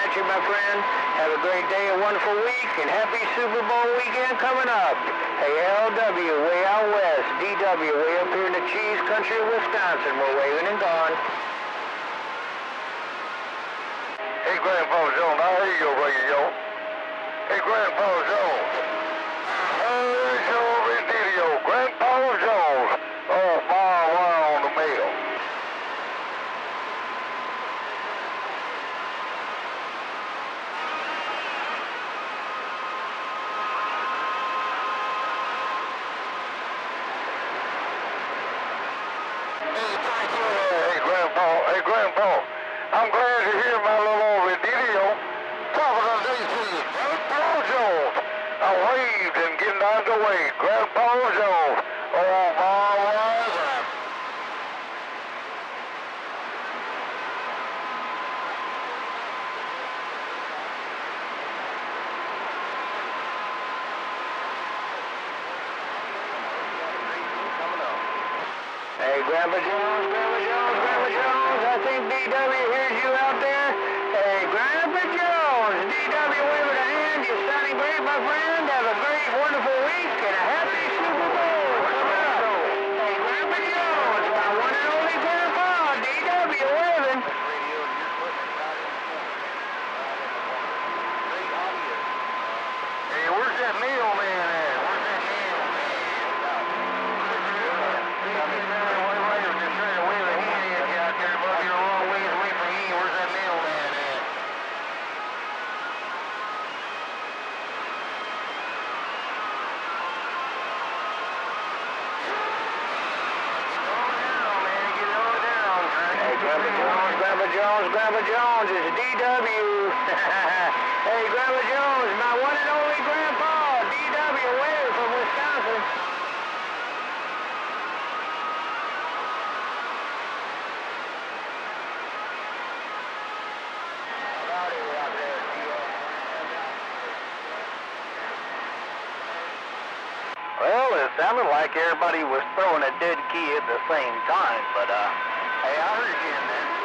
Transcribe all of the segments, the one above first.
at you, my friend. Have a great day, a wonderful week, and happy Super Bowl weekend coming up. Hey, LW, way out west. DW, way up here in the cheese country of Wisconsin. We're waving and gone. Hey, Grandpa Jones, I hear you over here, yo. Hey, Grandpa Jones. There's your video, Grandpa Jones. Oh, BarbWire on the mail. Hey, Grandpa, I'm glad to hear my little video. Top of the day to you, Grandpa Jones. I waved and getting out of the way, Grandpa Jones. Oh, BarbWire. Hey, Grandpa Jones, Grandpa Jones, Grandpa Jones. I think DW hears you out there. Hey, Grandpa Jones, DW, wave a hand. You're sounding great, my friend. Have a great, wonderful week and a happy Super Bowl. Come on. Hey, Grandpa Jones, my one and only grandpa, DW, waving. Hey, where's that mailman at? Grandpa Jones, it's DW. Hey, Grandpa Jones, my one and only grandpa, DW, wave from Wisconsin. Well, it sounded like everybody was throwing a dead key at the same time, but, hey, I heard you in there.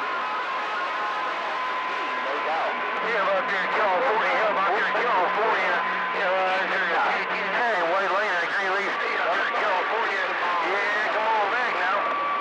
Yeah, about there in California, hey, White Lane, I agree with you. Up there in California. Yeah, come on back now.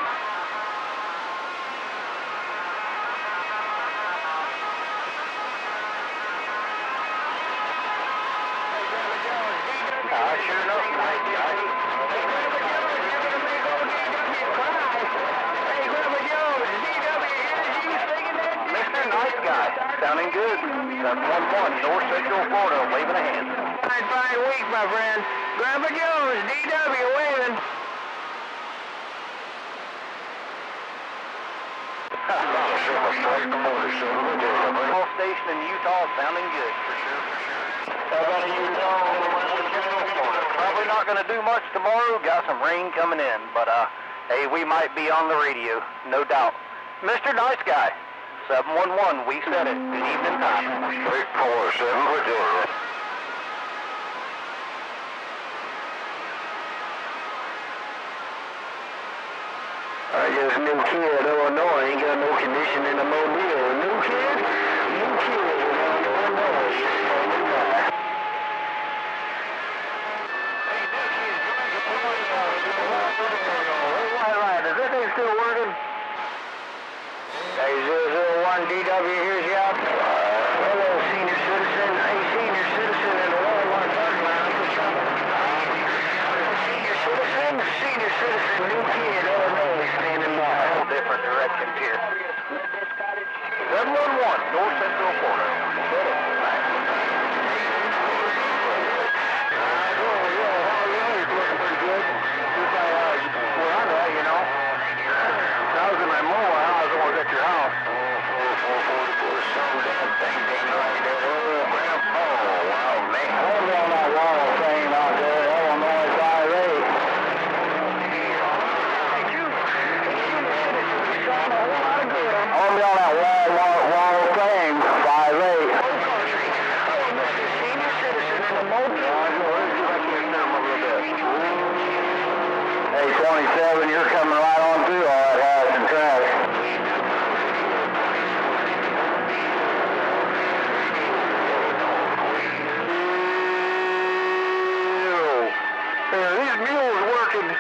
Sure enough, nice guy. Hey, Grandpa Jones, you're going to make old DW cry. Hey, Grandpa Jones, DW hears you singing that. Mr. Nice Guy, sounding good. 711, North Central Florida, waving a hand. Fine week, my friend. Grandpa Jones, DW, waving. All station in Utah, sounding good, for sure. How about Utah? Probably not going to do much tomorrow. Got some rain coming in, but hey, we might be on the radio, no doubt. Mr. Nice Guy, 711, we said it. Good evening time. 847, Virginia. I just NewKid, Illinois. Ain't got no condition in the mobile. NewKid, Illinois. Is that thing still working? Hey, 001 DW, here's you out. Hello, senior citizen. Hey, senior citizen in the Walmart parking lot. I'm just trying to... Senior citizen, NewKid, Illinois, standing by. All different directions here. 711, North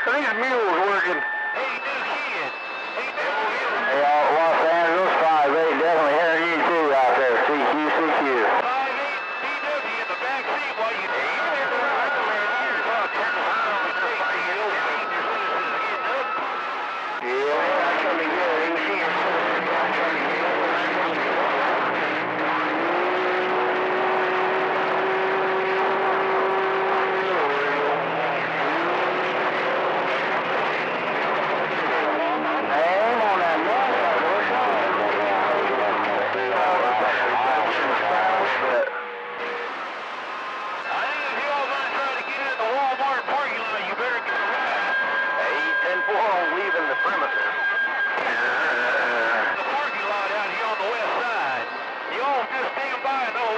these mules working. Hey, NewKid. Hey, Los Angeles 58, definitely hearing you too out there. CQ, CQ. 58 BW in the back seat while you... Hey, you've been driving around here. Well, turn the sign on the street so you know the senior citizens getting up. Yeah, that's going to be good. You can see your citizens down there. Leaving the premises. The parking lot out here on the west side. You all just stand by and know